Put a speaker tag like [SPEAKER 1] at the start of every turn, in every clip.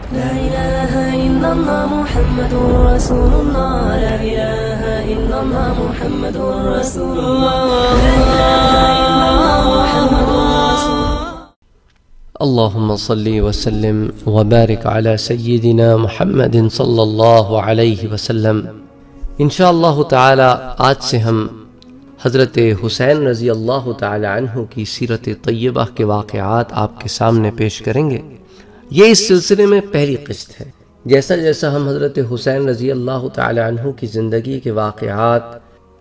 [SPEAKER 1] لا إله إلا الله محمد رسول الله لا إله إلا الله محمد رسول الله لا إله إلا الله محمد رسول الله.
[SPEAKER 2] اللهم صل وسلم وبارك على سيدنا محمد صلی اللہ علیہ وسلم. انشاءاللہ تعالی آج سے ہم حضرت حسین رضی اللہ تعالی عنہ کی سیرت طیبہ کے واقعات آپ کے سامنے پیش کریں گے. یہ اس سلسلے میں پہلی قسط ہے. جیسا جیسا ہم حضرت حسین رضی اللہ تعالی عنہ کی زندگی کے واقعات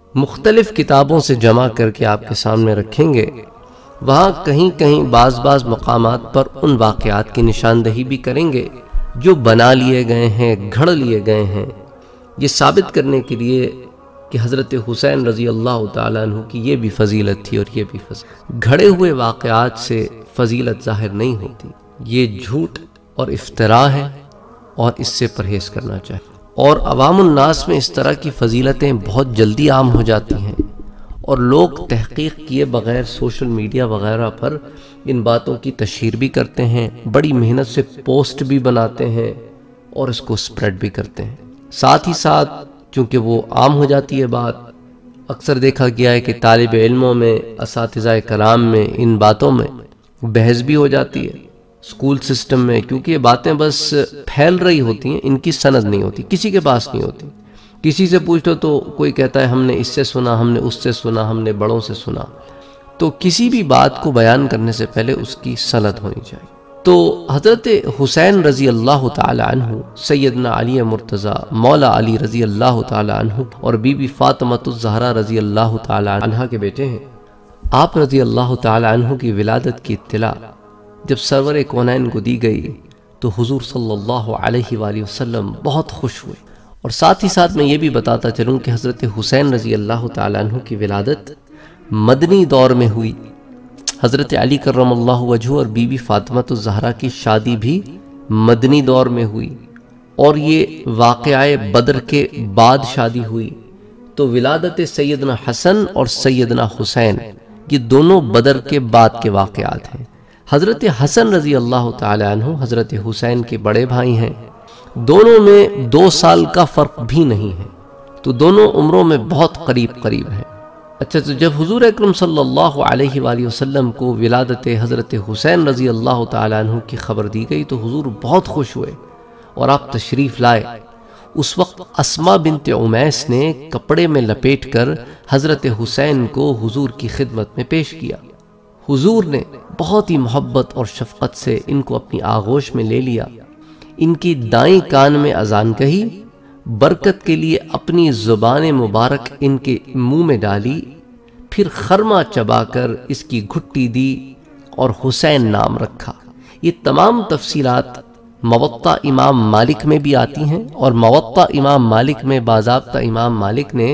[SPEAKER 2] مختلف کتابوں سے جمع کر کے آپ کے سامنے رکھیں گے، وہاں کہیں کہیں بعض مقامات پر ان واقعات کی نشاندہی بھی کریں گے جو بنا لیے گئے ہیں، گھڑ لیے گئے ہیں، یہ ثابت کرنے کے لیے کہ حضرت حسین رضی اللہ تعالیٰ عنہ کی یہ بھی فضیلت تھی اور یہ بھی فضیلت. گھڑے ہوئے واقعات سے فضیلت ظاہر نہیں ہوتی، یہ جھوٹ اور افتراء ہے اور اس سے پرہیز کرنا چاہیے. اور عوام الناس میں اس طرح کی فضیلتیں بہت جلدی عام ہو جاتی ہیں اور لوگ تحقیق کیے بغیر سوشل میڈیا وغیرہ پر ان باتوں کی تشہیر بھی کرتے ہیں، بڑی محنت سے پوسٹ بھی بناتے ہیں اور اس کو سپریڈ بھی کرتے ہیں. ساتھ ہی ساتھ چونکہ وہ عام ہو جاتی ہے بات، اکثر دیکھا گیا ہے کہ طالب علموں میں، اساتذہ کرام میں ان باتوں میں بحث بھی ہو جاتی ہے اسکول سسٹم میں، کیونکہ یہ باتیں بس پھیل رہی ہوتی ہیں، ان کی سند نہیں ہوتی، کسی کے پاس نہیں ہوتی. کسی سے پوچھو تو کوئی کہتا ہے ہم نے اس سے سنا، ہم نے اس سے سنا، ہم نے بڑوں سے سنا. تو کسی بھی بات کو بیان کرنے سے پہلے اس کی سند ہونی چاہیے. تو حضرت حسین رضی اللہ تعالی عنہ سیدنا علی مرتضی مولا علی رضی اللہ تعالی عنہ اور بی بی فاطمۃ الزہرا رضی اللہ تعالی عنہ کے بیٹے ہیں. آپ رضی اللہ تعالی عنہ کی ولادت کی اطلاع جب سرور کونین کو دی گئی تو حضور صلی اللہ علیہ وآلہ وسلم بہت خوش ہوئے. اور ساتھ ہی ساتھ میں یہ بھی بتاتا چلوں کہ حضرت حسین رضی اللہ تعالیٰ عنہ کی ولادت مدنی دور میں ہوئی. حضرت علی کرم اللہ وجہہ اور بی بی فاطمۃ الزہرا کی شادی بھی مدنی دور میں ہوئی اور یہ واقعہ بدر کے بعد شادی ہوئی. تو ولادت سیدنا حسن اور سیدنا حسین یہ دونوں بدر کے بعد کے واقعات ہیں. حضرت حسن رضی اللہ تعالیٰ عنہ حضرت حسین کے بڑے بھائی ہیں، دونوں میں 2 سال کا فرق بھی نہیں ہے، تو دونوں عمروں میں بہت قریب ہیں. اچھا، تو جب حضور اکرم صلی اللہ علیہ وآلہ وسلم کو ولادت حضرت حسین رضی اللہ تعالیٰ عنہ کی خبر دی گئی تو حضور بہت خوش ہوئے اور آپ تشریف لائے. اس وقت اسماء بنت عمیس نے کپڑے میں لپیٹ کر حضرت حسین کو حضور کی خدمت میں پیش کیا. حضور نے بہت ہی محبت اور شفقت سے ان کو اپنی آغوش میں لے لیا، ان کی دائیں کان میں اذان کہی، برکت کے لیے اپنی زبان مبارک ان کے منہ میں ڈالی، پھر خرمہ چبا کر اس کی گھٹی دی اور حسین نام رکھا. یہ تمام تفصیلات موطا امام مالک میں بھی آتی ہیں اور موطا امام مالک میں باضابطہ امام مالک نے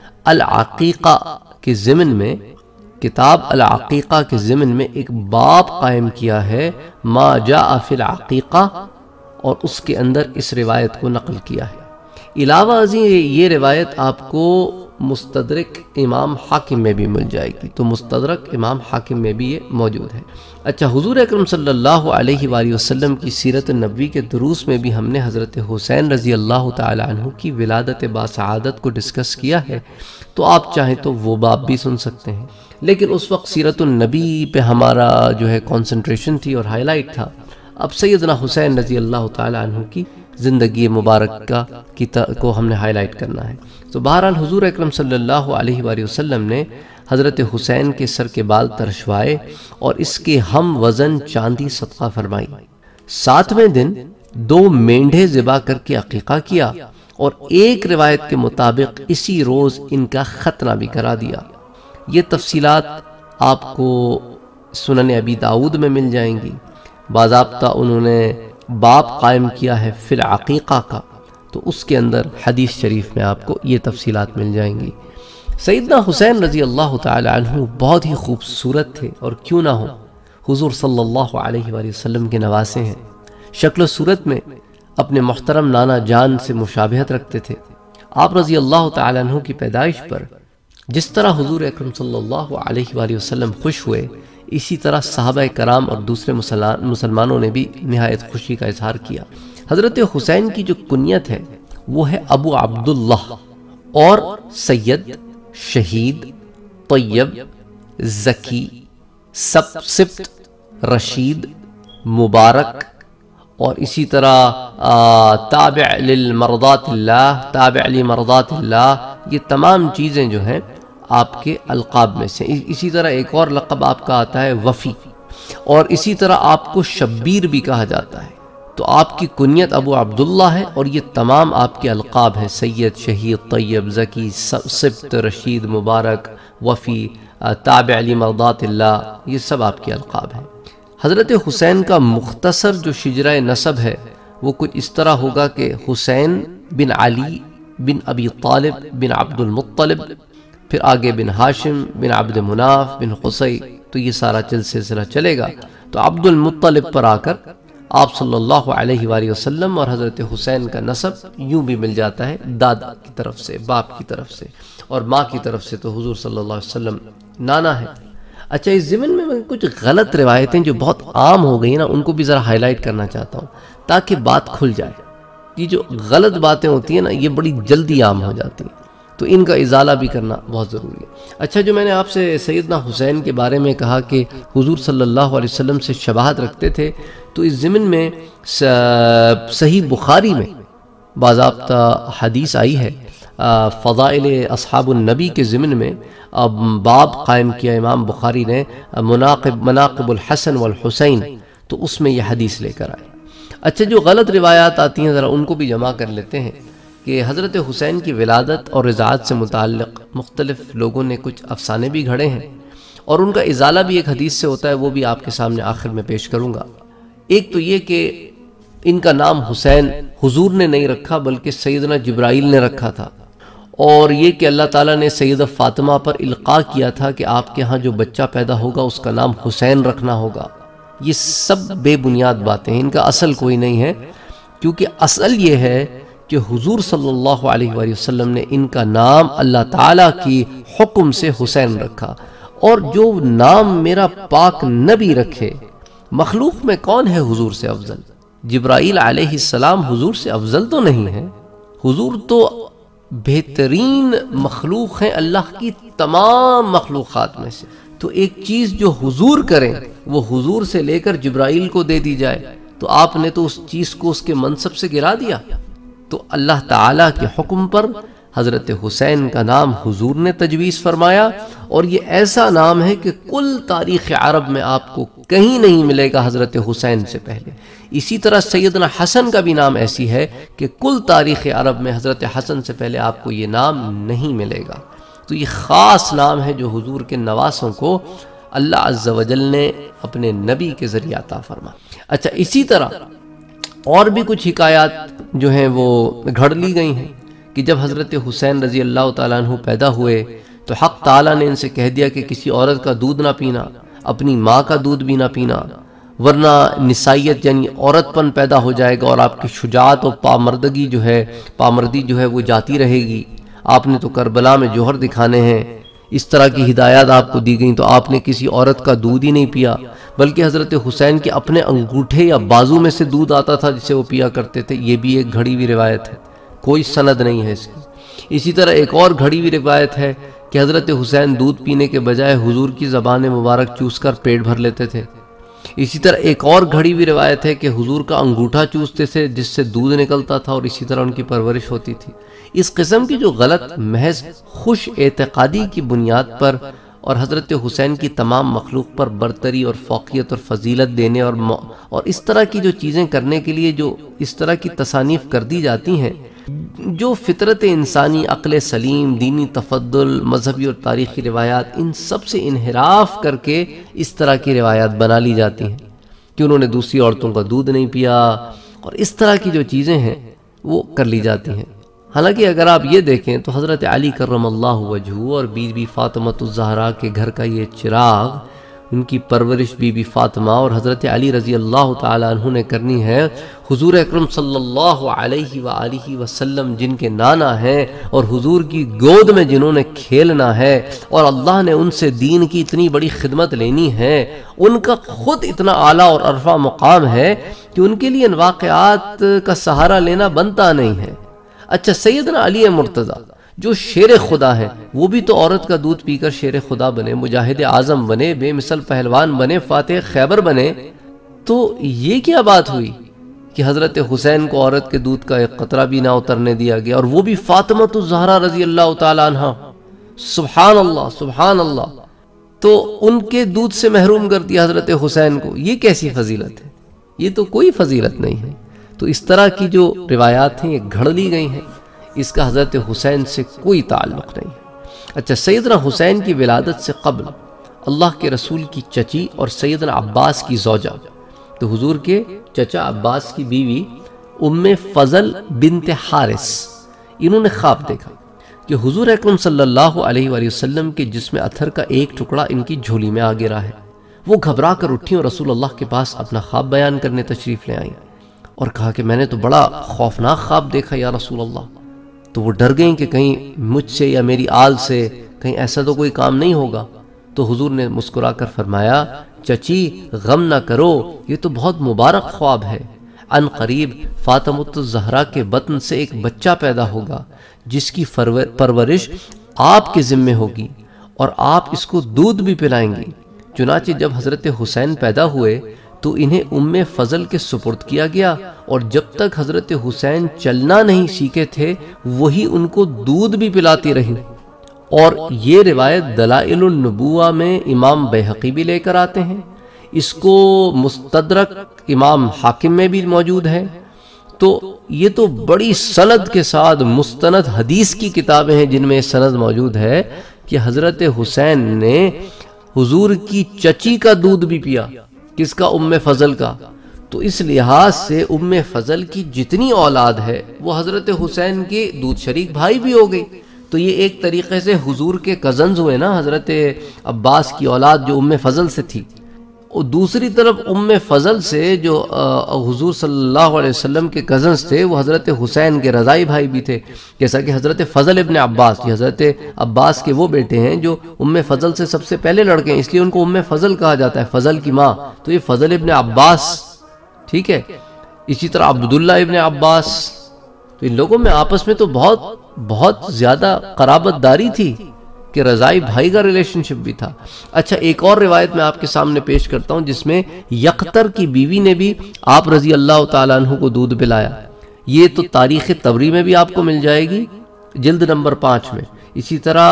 [SPEAKER 2] العقیقہ کے ضمن میں، کتاب العقیقہ کے ضمن میں ایک باب قائم کیا ہے، ما جاء فی العقیقہ، اور اس کے اندر اس روایت کو نقل کیا ہے. علاوہ ازیں یہ روایت آپ کو مستدرک امام حاکم میں بھی مل جائے گی، تو مستدرک امام حاکم میں بھی یہ موجود ہے. اچھا، حضور اکرم صلی اللہ علیہ وآلہ وسلم کی سیرت النبوی کے دروس میں بھی ہم نے حضرت حسین رضی اللہ تعالی عنہ کی ولادت باسعادت کو ڈسکس کیا ہے، تو آپ چاہیں تو وہ باب بھی سن سکتے ہیں. لیکن اس وقت سیرت النبی پہ ہمارا جو ہے کنسنٹریشن تھی اور ہائی لائٹ تھا. اب سیدنا حسین رضی اللہ تعالی عنہ کی زندگی مبارک کو ہم نے ہائی لائٹ کرنا ہے. تو بہرحال حضور اکرم صلی اللہ علیہ وآلہ وسلم نے حضرت حسین کے سر کے بال ترشوائے اور اس کے ہم وزن چاندی صدقہ فرمائی. 7ویں دن 2 مینڈھے ذبح کر کے عقیقہ کیا اور ایک روایت کے مطابق اسی روز ان کا ختنہ بھی کرا دیا. یہ تفصیلات آپ کو سنن ابی داؤد میں مل جائیں گی. باضابطہ انہوں نے باب قائم کیا ہے فی العقیقہ کا، تو اس کے اندر حدیث شریف میں آپ کو یہ تفصیلات مل جائیں گی. سیدنا حسین رضی اللہ تعالی عنہ بہت ہی خوبصورت تھے، اور کیوں نہ ہو، حضور صلی اللہ علیہ وآلہ وسلم کے نواسے ہیں. شکل و صورت میں اپنے محترم نانا جان سے مشابہت رکھتے تھے. آپ رضی اللہ تعالی عنہ کی پیدائش پر جس طرح حضور اکرم صلی اللہ علیہ وآلہ وسلم خوش ہوئے، اسی طرح صحابہ کرام اور دوسرے مسلمانوں نے بھی نہایت خوشی کا اظہار کیا. حضرت حسین کی جو کنیت ہے وہ ہے ابو عبداللہ، اور سید، شہید، طیب، زکی، سبت، رشید، مبارک، اور اسی طرح تابع للمرضات اللہ، تابع لمرضات اللہ، یہ تمام چیزیں جو ہیں آپ کے القاب میں سے۔ اسی طرح ایک اور لقب آپ کا آتا ہے وفی، اور اسی طرح آپ کو شبیر بھی کہا جاتا ہے۔ تو آپ کی کنیت ابو عبداللہ ہے، اور یہ تمام آپ کے القاب ہیں، سید، شہید، طیب، زکی، سبت، رشید، مبارک، وفی، تابع لمرضات اللہ، یہ سب آپ کے القاب ہیں۔ حضرت حسین کا مختصر جو شجرہ نسب ہے وہ کچھ اس طرح ہوگا کہ حسین بن علی بن ابی طالب بن عبد المطلب، پھر آگے بن ہاشم بن عبد مناف بن قصی، تو یہ سارا سلسلہ چلے گا۔ تو عبد المطلب پر آ کر آپ صلی اللہ علیہ وآلہ وسلم اور حضرت حسین کا نسب یوں بھی مل جاتا ہے، دادا کی طرف سے، باپ کی طرف سے، اور ماں کی طرف سے تو حضور صلی اللہ علیہ وسلم نانا ہے۔ اچھا، اس ضمن میں کچھ غلط روایتیں جو بہت عام ہو گئی نا، ان کو بھی ذرا ہائی لائٹ کرنا چاہتا ہوں تاکہ بات کھل جائے۔ یہ جو غلط باتیں ہوتی ہیں نا، یہ بڑی جلدی عام ہو جاتی ہیں، تو ان کا ازالہ بھی کرنا بہت ضروری ہے۔ اچھا، جو میں نے آپ سے سیدنا حسین کے بارے میں کہا کہ حضور صلی اللہ علیہ وسلم سے شباہت رکھتے تھے، تو اس ضمن میں صحیح بخاری میں باضابطہ حدیث آئی ہے، فضائل اصحاب النبی کے ضمن میں باب قائم کیا امام بخاری نے، مناقب الحسن والحسین، تو اس میں یہ حدیث لے کر آئے۔ اچھا، جو غلط روایات آتی ہیں ذرا ان کو بھی جمع کر لیتے ہیں کہ حضرت حسین کی ولادت اور رضاعت سے متعلق مختلف لوگوں نے کچھ افسانے بھی گھڑے ہیں، اور ان کا ازالہ بھی ایک حدیث سے ہوتا ہے، وہ بھی آپ کے سامنے آخر میں پیش کروں گا۔ ایک تو یہ کہ ان کا نام حسین حضور نے نہیں رکھا بلکہ سیدنا جبرائیل نے رکھا تھا، اور یہ کہ اللہ تعالیٰ نے سیدہ فاطمہ پر القاء کیا تھا کہ آپ کے ہاں جو بچہ پیدا ہوگا اس کا نام حسین رکھنا ہوگا۔ یہ سب بے بنیاد باتیں ہیں، ان کا اصل کوئی نہیں ہے، کیونکہ اصل یہ ہے کہ حضور صلی اللہ علیہ وآلہ وسلم نے ان کا نام اللہ تعالیٰ کی حکم سے حسین رکھا، اور جو نام میرا پاک نبی رکھے، مخلوق میں کون ہے حضور سے افضل؟ جبرائیل علیہ السلام حضور سے افضل تو نہیں ہے، حضور تو بہترین مخلوق ہیں اللہ کی تمام مخلوقات میں سے۔ تو ایک چیز جو حضور کریں وہ حضور سے لے کر جبرائیل کو دے دی جائے، تو آپ نے تو اس چیز کو اس کے منصب سے گرا دیا۔ تو اللہ تعالیٰ کے حکم پر حضرت حسین کا نام حضور نے تجویز فرمایا، اور یہ ایسا نام ہے کہ کل تاریخ عرب میں آپ کو کہیں نہیں ملے گا حضرت حسین سے پہلے۔ اسی طرح سیدنا حسن کا بھی نام ایسی ہے کہ کل تاریخ عرب میں حضرت حسن سے پہلے آپ کو یہ نام نہیں ملے گا۔ تو یہ خاص نام ہے جو حضور کے نواسوں کو اللہ عز و جل نے اپنے نبی کے ذریعہ عطا فرما۔ اچھا، اسی طرح اور بھی کچھ حکایات جو ہیں وہ گھڑ لی گئی ہیں کہ جب حضرت حسین رضی اللہ تعالیٰ عنہ پیدا ہوئے تو حق تعالیٰ نے ان سے کہہ دیا کہ کسی عورت کا دودھ نہ پینا، اپنی ماں کا دودھ بھی نہ پینا، ورنہ نسائیت یعنی عورت پن پیدا ہو جائے گا، اور آپ کی شجاعت اور پامردی جو ہے وہ جاتی رہے گی۔ آپ نے تو کربلا میں جوہر دکھانے ہیں، اس طرح کی ہدایات آپ کو دی گئیں، تو آپ نے کسی عورت کا دودھ ہی نہیں پیا، بلکہ حضرت حسین کے اپنے انگوٹھے یا بازو میں سے دودھ آتا تھا جسے وہ پیا کرتے تھے۔ یہ بھی ایک گھڑی ہوئی روایت ہے، کوئی سند نہیں ہے اس کی۔ اسی طرح ایک اور گھڑی ہوئی روایت ہے کہ حضرت حسین دودھ پینے کے بجائے حضور کی زبان مبارک چوس کر پیٹ بھر لیتے تھے۔ اسی طرح ایک اور گھڑی ہوئی روایت ہے کہ حضور کا انگوٹھا چوستے تھے جس سے دودھ نکلتا تھا، اور اسی طرح ان کی پرورش ہوتی تھی۔ اس قسم کی جو غلط محض خوش اعتقادی کی بنیاد پر اور حضرت حسین کی تمام مخلوق پر برتری اور فوقیت اور فضیلت دینے اور اس طرح کی جو چیزیں کرنے کے لیے جو اس طرح کی تصانیف کر دی جاتی ہیں، جو فطرت انسانی، عقل سلیم، دینی تفضل، مذہبی اور تاریخی روایات، ان سب سے انحراف کر کے اس طرح کی روایات بنا لی جاتی ہیں کہ انہوں نے دوسری عورتوں کا دودھ نہیں پیا، اور اس طرح کی جو چیزیں ہیں وہ کر لی جاتی ہیں۔ حالانکہ اگر آپ یہ دیکھیں تو حضرت علی کرم اللہ وجہہ اور بی بی فاطمہ الزہرا کے گھر کا یہ چراغ ان کی پرورش بی بی فاطمہ اور حضرت علی رضی اللہ تعالیٰ عنہ نے کرنی ہے، حضور اکرم صلی اللہ علیہ وآلہ وسلم جن کے نانا ہیں اور حضور کی گود میں جنہوں نے کھیلنا ہے، اور اللہ نے ان سے دین کی اتنی بڑی خدمت لینی ہے، ان کا خود اتنا اعلیٰ اور عرفہ مقام ہے کہ ان کے لیے ان واقعات کا سہارا لینا بنتا نہیں ہے۔ اچھا، سیدنا علی مرتضیٰ جو شیر خدا ہے، وہ بھی تو عورت کا دودھ پی کر شیر خدا بنے، مجاہد اعظم بنے، بے مثل پہلوان بنے، فاتح خیبر بنے۔ تو یہ کیا بات ہوئی کہ حضرت حسین کو عورت کے دودھ کا ایک قطرہ بھی نہ اترنے دیا گیا، اور وہ بھی فاطمہ الزہرا رضی اللہ تعالیٰ عنہ؟ سبحان اللہ سبحان اللہ! تو ان کے دودھ سے محروم کر دیا حضرت حسین کو، یہ کیسی فضیلت ہے؟ یہ تو کوئی فضیلت نہیں ہے۔ تو اس طرح کی جو روایات ہیں یہ گھڑ لی گئی ہیں، اس کا حضرت حسین سے کوئی تعلق نہیں ہے۔ اچھا، سیدنا حسین کی ولادت سے قبل اللہ کے رسول کی چچی اور سیدنا عباس کی زوجہ، تو حضور کے چچا عباس کی بیوی ام فضل بنت حارث، انہوں نے خواب دیکھا کہ حضور اکرم صلی اللہ علیہ وآلہ وسلم کے جسم اطہر کا ایک ٹکڑا ان کی جھولی میں آ گرا ہے۔ وہ گھبرا کر اٹھیں اور رسول اللہ کے پاس اپنا خواب بیان کرنے تشریف لے آئیں اور کہا کہ میں نے تو بڑا خوفناک خواب دیکھا یا رسول اللہ۔ تو وہ ڈر گئیں کہ کہیں مجھ سے یا میری آل سے کہیں ایسا تو کوئی کام نہیں ہوگا۔ تو حضور نے مسکرا کر فرمایا، چچی غم نہ کرو، یہ تو بہت مبارک خواب ہے۔ ان قریب فاطمہ الزہرا کے بطن سے ایک بچہ پیدا ہوگا جس کی پرورش آپ کے ذمہ ہوگی اور آپ اس کو دودھ بھی پلائیں گی۔ چنانچہ جب حضرت حسین پیدا ہوئے تو انہیں ام فضل کے سپرد کیا گیا، اور جب تک حضرت حسین چلنا نہیں سیکھے تھے وہی ان کو دودھ بھی پلاتی رہی۔ اور یہ روایت دلائل النبوہ میں امام بیہقی بھی لے کر آتے ہیں، اس کو مستدرک امام حاکم میں بھی موجود ہے۔ تو یہ تو بڑی سند کے ساتھ مستند حدیث کی کتابیں ہیں جن میں سند موجود ہے کہ حضرت حسین نے حضور کی چچی کا دودھ بھی پیا۔ کس کا؟ ام فضل کا۔ تو اس لحاظ سے ام فضل کی جتنی اولاد ہے وہ حضرت حسین کے دودھ شریک بھائی بھی ہو گئی۔ تو یہ ایک طریقے سے حضور کے کزنز ہوئے نا، حضرت عباس کی اولاد جو ام فضل سے تھی، اور دوسری طرف ام فضل سے جو حضور صلی اللہ علیہ وسلم کے کزنز تھے وہ حضرت حسین کے رضائی بھائی بھی تھے، جیسا کہ حضرت فضل ابن عباس، یہ حضرت عباس کے وہ بیٹے ہیں جو ام فضل سے سب سے پہلے لڑکے ہیں، اس لیے ان کو ام فضل کہا جاتا ہے، فضل کی ماں۔ تو یہ فضل ابن عباس، ٹھیک ہے۔ اسی طرح عبداللہ ابن عباس، تو ان لوگوں میں آپس میں تو بہت زیادہ قرابت داری تھی کہ رضائی بھائی کا ریلیشن شپ بھی تھا۔ اچھا، ایک اور روایت میں آپ کے سامنے پیش کرتا ہوں جس میں یقتر کی بیوی نے بھی آپ رضی اللہ تعالیٰ عنہ کو دودھ پلایا۔ یہ تو تاریخ طبری میں بھی آپ کو مل جائے گی، جلد نمبر 5 میں۔ اسی طرح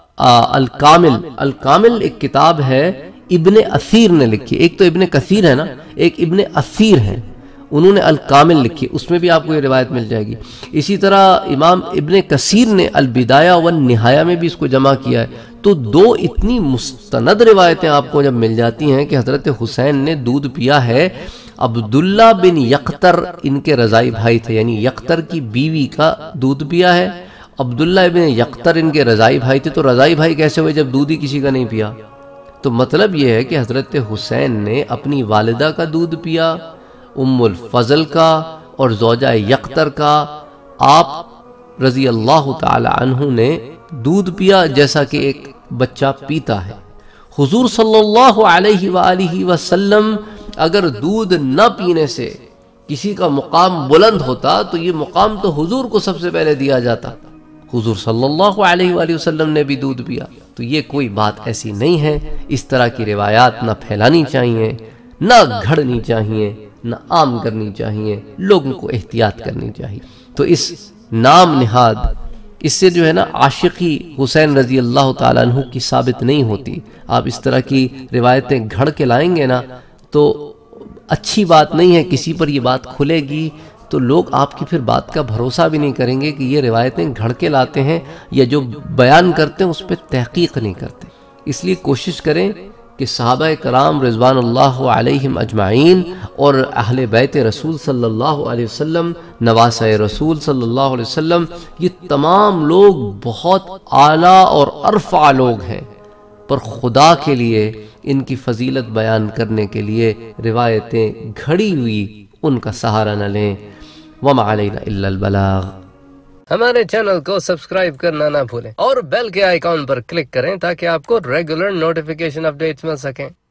[SPEAKER 2] الکامل ایک کتاب ہے ابن اثیر نے لکھی، ایک تو ابن کثیر ہے نا، ایک ابن اثیر ہے، انہوں نے الکامل لکھی، اس میں بھی آپ کو یہ روایت مل جائے گی۔ اسی طرح امام ابن کثیر نے البدایہ والنہایہ میں بھی اس کو جمع کیا ہے۔ تو دو اتنی مستند روایتیں آپ کو جب مل جاتی ہیں کہ حضرت حسین نے دودھ پیا ہے، عبداللہ بن یقتر ان کے رضائی بھائی تھے، یعنی یقتر کی بیوی کا دودھ پیا ہے، عبداللہ ابن یقتر ان کے رضائی بھائی تھے۔ تو رضائی بھائی کیسے ہوئے جب دودھ ہی کسی کا نہیں پیا؟ تو مطلب یہ ہے کہ حضرت حسین نے اپنی والدہ کا دودھ پیا، ام الفضل کا اور زوجہ یقتر کا، آپ رضی اللہ تعالی عنہ نے دودھ پیا جیسا کہ ایک بچہ پیتا ہے۔ حضور صلی اللہ علیہ وآلہ وسلم اگر دودھ نہ پینے سے کسی کا مقام بلند ہوتا تو یہ مقام تو حضور کو سب سے پہلے دیا جاتا۔ حضور صلی اللہ علیہ وآلہ وسلم نے بھی دودھ پیا، تو یہ کوئی بات ایسی نہیں ہے۔ اس طرح کی روایات نہ پھیلانی چاہیے، نہ گھڑنی چاہیے، نہ عام کرنی چاہیے، لوگوں کو احتیاط کرنی چاہیے۔ تو اس نام نہاد، اس سے جو ہے نا عاشقی حسین رضی اللہ تعالیٰ عنہ کی ثابت نہیں ہوتی۔ آپ اس طرح کی روایتیں گھڑ کے لائیں گے نا تو اچھی بات نہیں ہے، کسی پر یہ بات کھلے گی تو لوگ آپ کی پھر بات کا بھروسہ بھی نہیں کریں گے کہ یہ روایتیں گھڑ کے لاتے ہیں یا جو بیان کرتے ہیں اس پہ تحقیق نہیں کرتے۔ اس لیے کوشش کریں کہ صحابہ کرام رضوان اللہ علیہم اجمعین اور اہل بیت رسول صلی اللہ علیہ وسلم، نواسہ رسول صلی اللہ علیہ وسلم، یہ تمام لوگ بہت اعلیٰ اور ارفع لوگ ہیں۔ پر خدا کے لیے ان کی فضیلت بیان کرنے کے لیے روایتیں گھڑی ہوئی ان کا سہارا نہ لیں۔ وما علینا الا البلاغ۔ ہمارے چینل کو سبسکرائب کرنا نہ بھولیں اور بیل کے آئیکن پر کلک کریں تاکہ آپ کو ریگولر نوٹیفیکیشن اپڈیٹس مل سکیں۔